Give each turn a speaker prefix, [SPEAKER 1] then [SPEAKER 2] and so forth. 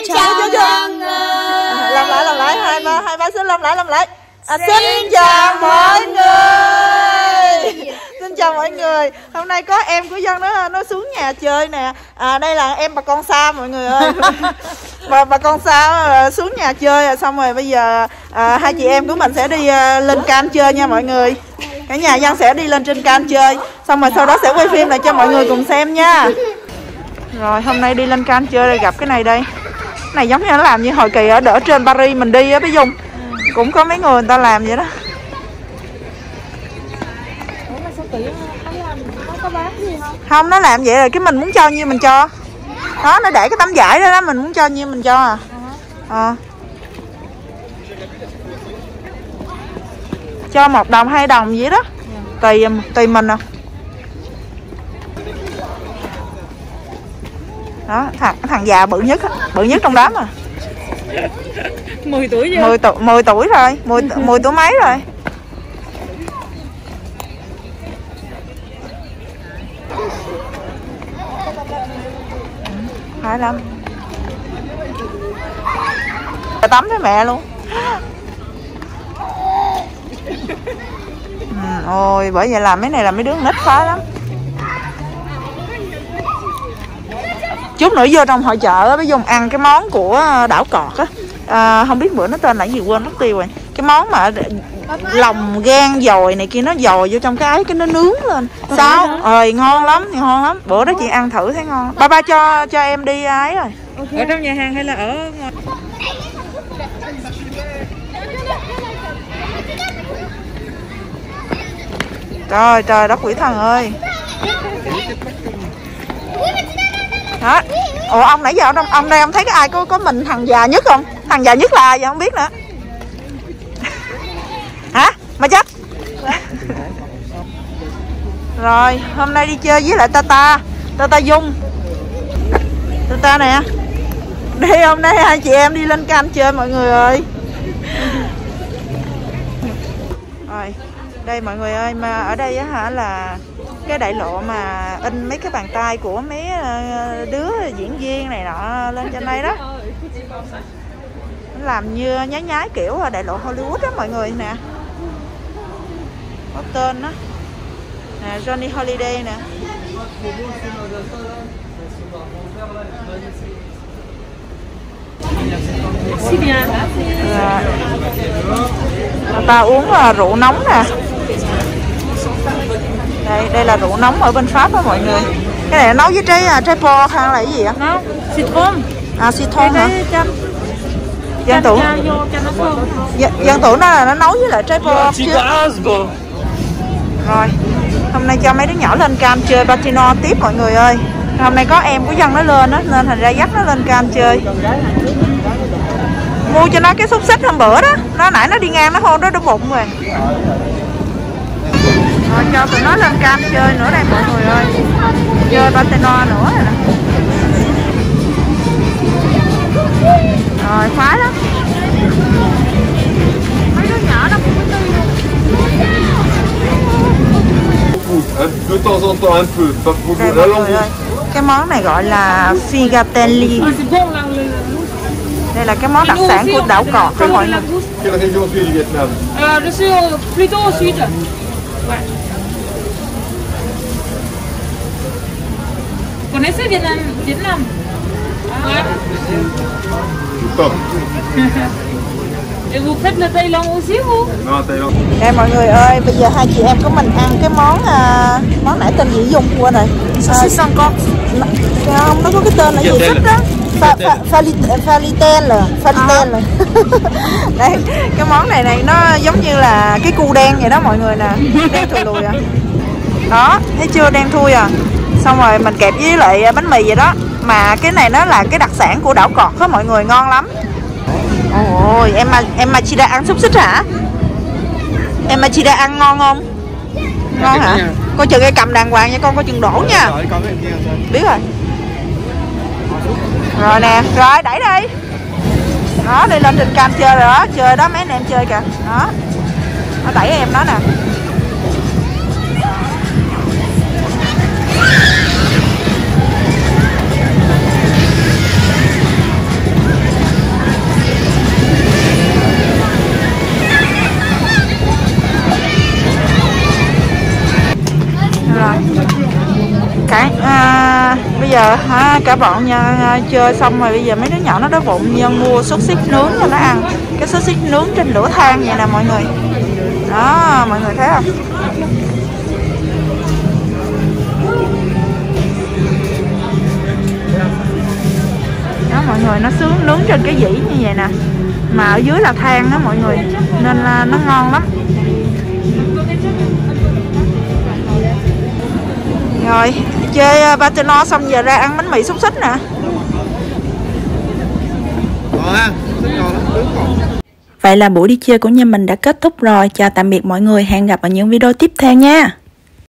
[SPEAKER 1] chào mọi người. Làm lại hai ba xin làm lại. Xin chào mọi người. Xin chào mọi người. Hôm nay có em của Dân nó xuống nhà chơi nè. Đây là em bà con Sa mọi người ơi. bà con Sa xuống nhà chơi xong rồi bây giờ hai chị em của mình sẽ đi lên can chơi nha mọi người. Cả nhà Dân sẽ đi lên trên can chơi, xong rồi sau đó sẽ quay phim lại cho mọi người cùng xem nha. Rồi hôm nay đi lên can chơi đây, gặp cái này đây. Cái này giống như nó làm như hồi kỳ ở trên Paris mình đi á Bé Dung. Cũng có mấy người ta làm vậy đó. Không, nó làm vậy rồi cái mình muốn cho nhiêu mình cho. Đó, nó để cái tấm vải đó, mình muốn cho nhiêu mình cho à. Cho 1 đồng 2 đồng vậy đó. Tùy mình à. Đó, thằng già bự nhất trong đám à.
[SPEAKER 2] 10 tuổi chưa?
[SPEAKER 1] 10 tuổi rồi, 10 tuổi mấy rồi. Phải lắm. Tắm với mẹ luôn. Ôi bởi vậy làm mấy này là mấy đứa nít khó lắm. Chút nữa vô trong hội chợ mới dùng ăn cái món của đảo cọt á. Không biết bữa nó tên là gì quên mất tiêu rồi. Cái món mà lòng gan dồi này kia, nó dồi vô trong cái ấy cái nó nướng lên. Sao? Ngon lắm. Bữa đó chị ăn thử thấy ngon. Ba cho em đi ấy rồi.
[SPEAKER 2] Okay. Ở trong nhà hàng hay là ở ngoài?
[SPEAKER 1] Trời đất quỷ thần ơi. Đó. Ủa ông nãy giờ ông đây ông thấy cái ai có mình thằng già nhất không? Thằng già nhất là gì không biết nữa. Hả? Mà chắc. Rồi, hôm nay đi chơi với lại Tata Dung. Tata nè. Đây hôm nay hai chị em đi lên can chơi mọi người ơi. Rồi, đây mọi người ơi, mà ở đây á hả là cái đại lộ mà in mấy cái bàn tay của mấy đứa diễn viên này nọ lên trên đây đó. Nó làm như nhái kiểu đại lộ Hollywood đó mọi người nè. Có tên đó nè, Johnny Holiday nè. Người ta uống rượu nóng nè. Đây là rượu nóng ở bên Pháp đó mọi người. Cái này nấu với trái po hay là cái gì ạ?
[SPEAKER 2] Nấu citron.
[SPEAKER 1] Citron hả? Dân tưởng nó là nó nấu với lại trái po chứ. Rồi hôm nay cho mấy đứa nhỏ lên cam chơi patino tiếp mọi người ơi. Hôm nay có em của Dân nó lên đó, nên thành ra dắt nó lên cam chơi. Mua cho nó cái xúc xích hôm bữa đó. Nó nãy nó đi ngang nó hôn nó đau bụng rồi. Rồi cho tụi nó lên cam chơi nữa đây mọi người ơi. Chơi patino nữa rồi nè. Rồi khoái lắm. Mấy đứa nhỏ nó cũng có tư luôn.
[SPEAKER 3] De temps en temps un peu, pas pour
[SPEAKER 1] Đây,
[SPEAKER 3] la
[SPEAKER 1] mọi người
[SPEAKER 3] langue.
[SPEAKER 1] ơi. Cái món này gọi là figatelli. Đây là cái món đặc sản của đảo cọt đó mọi người.
[SPEAKER 3] Quelle région tu es du Vietnam?
[SPEAKER 2] Je suis plutôt au sud. Connaissez Vietnam?
[SPEAKER 3] Pas.
[SPEAKER 2] Et vous faites le Thaïlande aussi vous?
[SPEAKER 3] Non, Thaïlande.
[SPEAKER 1] Đây mọi người ơi, bây giờ hai chị em của mình ăn cái món nãy tên gì Dung quên rồi.
[SPEAKER 2] Xong con.
[SPEAKER 1] Không, nó có cái tên là gì thích đó. Falitelle. Đây, cái món này nó giống như là cái cu đen vậy đó mọi người nè. Đen thùi lùi à. Đó, thấy chưa, đen thui à. Xong rồi mình kẹp với lại bánh mì vậy đó. Mà cái này nó là cái đặc sản của đảo cọt đó mọi người, ngon lắm. Ôi, em mà chị đã ăn xúc xích hả? Em mà chị đã ăn ngon không? Ngon hả? Coi chừng cái cầm đàng hoàng nha con, coi chừng đổ nha. Biết rồi. Rồi nè, rồi đẩy đi. Đó, đi lên trên cam chơi rồi đó, chơi đó mấy anh em chơi kìa. Đó. Nó đẩy em đó nè. Bây giờ cả bọn nha, chơi xong rồi bây giờ mấy đứa nhỏ nó đói bụng, Nhân mua xúc xích nướng cho nó ăn. Cái xúc xích nướng trên lửa than vậy nè mọi người. Đó, mọi người thấy không? Đó mọi người, nó nướng trên cái dĩ như vậy nè. Mà ở dưới là than đó mọi người, nên là nó ngon lắm. Rồi, chơi Patino xong giờ ra ăn bánh mì xúc xích nè. Vậy là buổi đi chơi của nhà mình đã kết thúc rồi. Chào tạm biệt mọi người, hẹn gặp ở những video tiếp theo nha.